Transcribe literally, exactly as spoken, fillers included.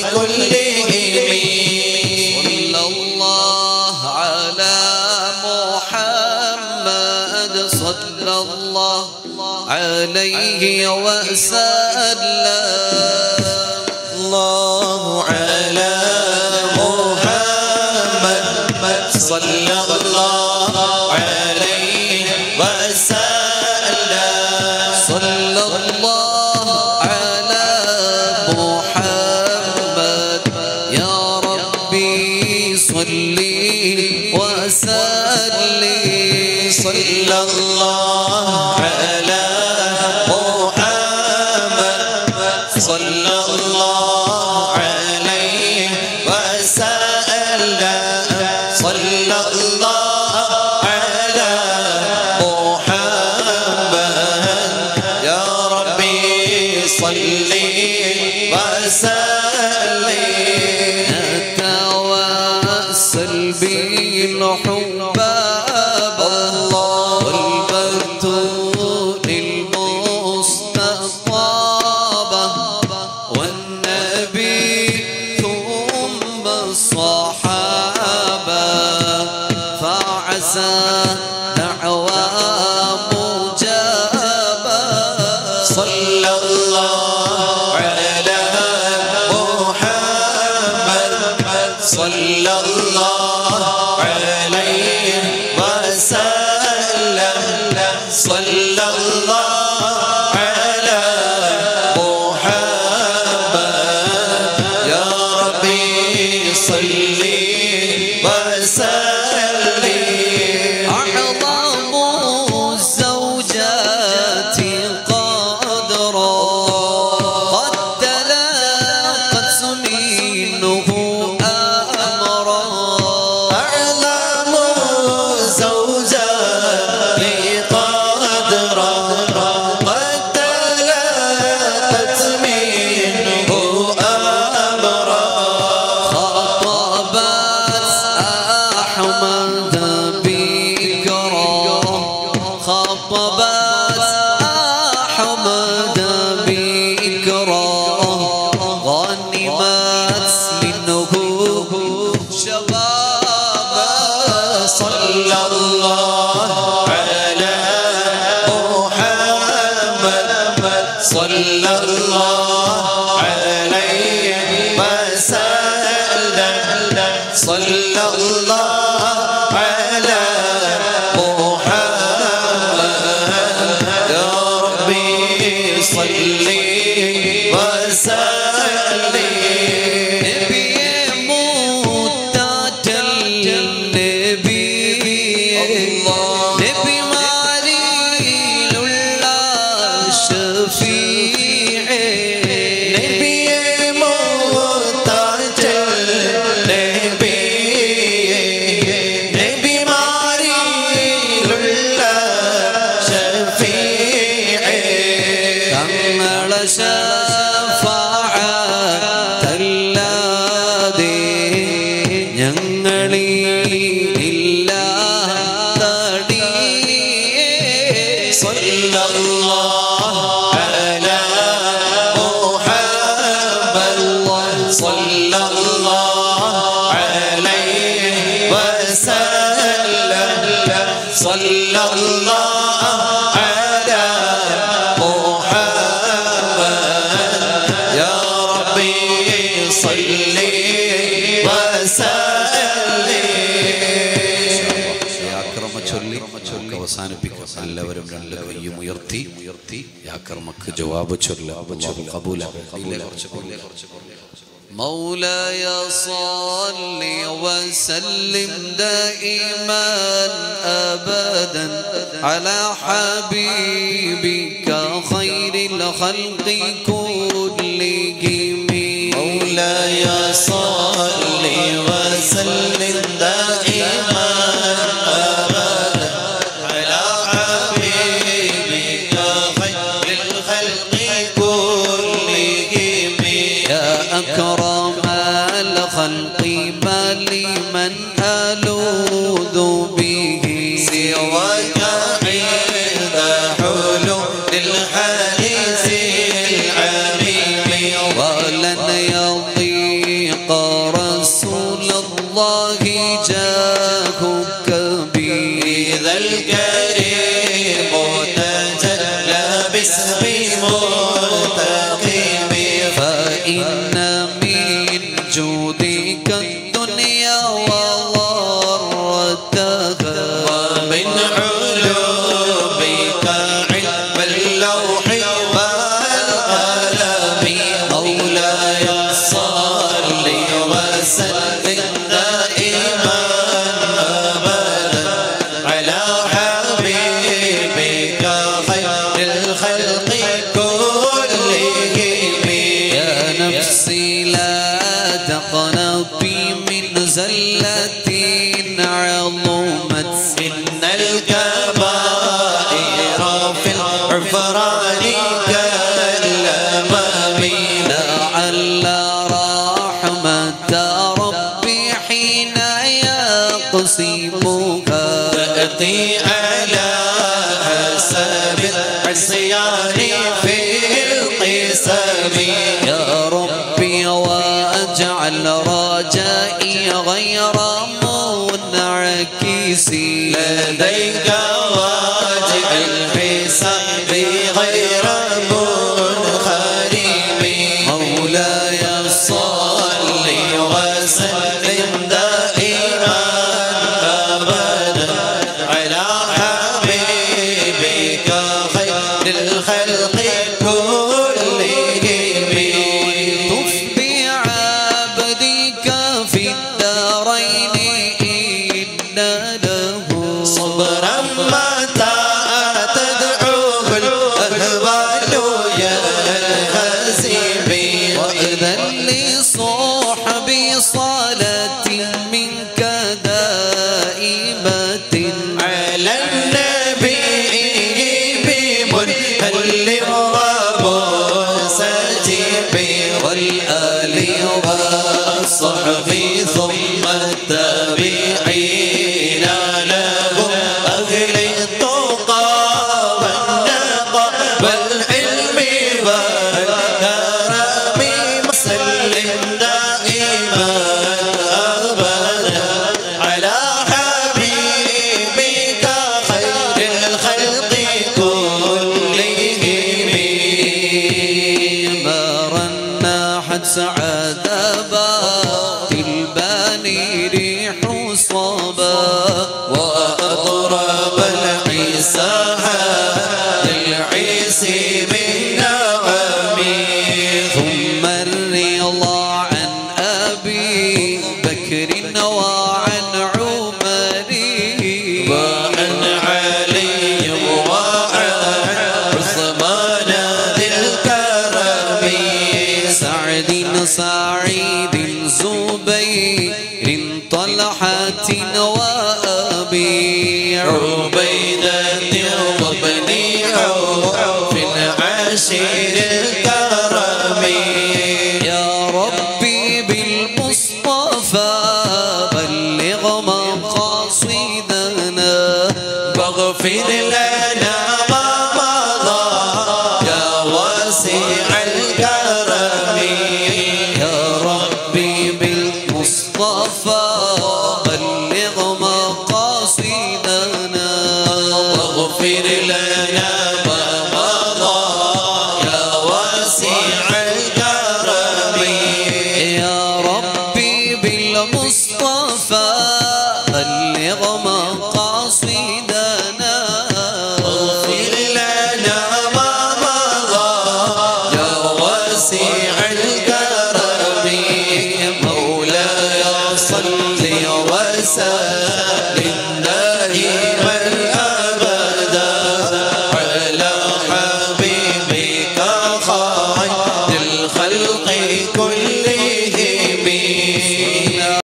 كلهم صلى الله على محمد صلى الله عليه وسلم الله على محمد صلى الله عليه وسلم صلى الله على محمد يا ربي صلي وسلم صلى الله على محمد صلى الله عليه وسلم صلى الله على محمد يا ربي صلي وسلم نتوسل بالحب والبتول المصطفى والنبي ثم الصحابة فعسى دعوى مجابة صلى الله على محمد صلى الله عليه وسلم صلى الله على محمد يا ربي صلي وسلم أعظم الزوجات قدرا قد تلاقت سنينه أمرا أعظم الزوجات قدرا قد تلاقت منه أمرا خطبت أحمد بكرا خطبت أحمد بكرا غنمت منه شبابا صلى الله على محمد صلى الله عليه وسلم صلى الله على محمد يا ربي صلي وسلم نبي موتات النبي نبي معليل الله شفيع نبي موتات النبي نبي معليل الله شفيع كمل شفاعة الذي ഞങ്ങളിലില്ല തടി സല്ലല്ലാഹു അലാ മുഹമ്മദ് സല്ലല്ലാഹു അലൈഹി വസല്ലം സല്ലല്ലാഹു അലാ മുഹമ്മദ് യാ റബ്ബി സല്ലി അവസാനിപ്പിക്കും എല്ലാവരും രണ്ട് കൈയും ഉയർത്തി ഉയർത്തി യാക്കർമക്ക് ജവാബ് ചൊല്ലുക ഖബൂല مولاي صل وسلم دائما أبدا على حبيبك خير الخلق كلهم مولاي صل وسلم دائما أبدا على حبيبك خير الخلق كلهم يا أكرم الخلق ما لمن ألوذ به سواك عند حلول الحديث العميم ولن يضيع الله جاهك بذا الكريم تجلى باسم منتقم فإن من جودك الدنيا وضرتها ومن علومك علم اللوح والقلم مولاي صل وسلم دائما أبدا على حبيبك خير الخلق كلهم يا نفسي لا تقنطي من زلة عظمت إن الكبائر في الغفران كالأمام لعل رحمة ربي حين يقسمها تأتي على حسب العصيان في القسم يا ربي واجعل رجائي غير منعكس لديك واجع الحساب غير منخرم مولاي صل وسلم دائما أبدا على حبيبك خير الخلق كلهم طف بعبدك في الدارين إن له صبرا متى تدعوه الأهوال ينهزم وإذا لصحبي صلاة منك دائمة على النبي بمنهل ومنسجم والآل والصحب ثم التابعين لهم أهل التقى والنقى والعلم والكرم وسلم دائما أبدا على حبيبك خير الخلق كلهم ما رنحت سعادة الباني ريح صبا وأضرب العيسى للعيس من نعمي ثم الرضا عن أبي بكر وعن عمر وعن علي وعن عثمان ذي الكرم سعد سعيد زبير طلحة وأبي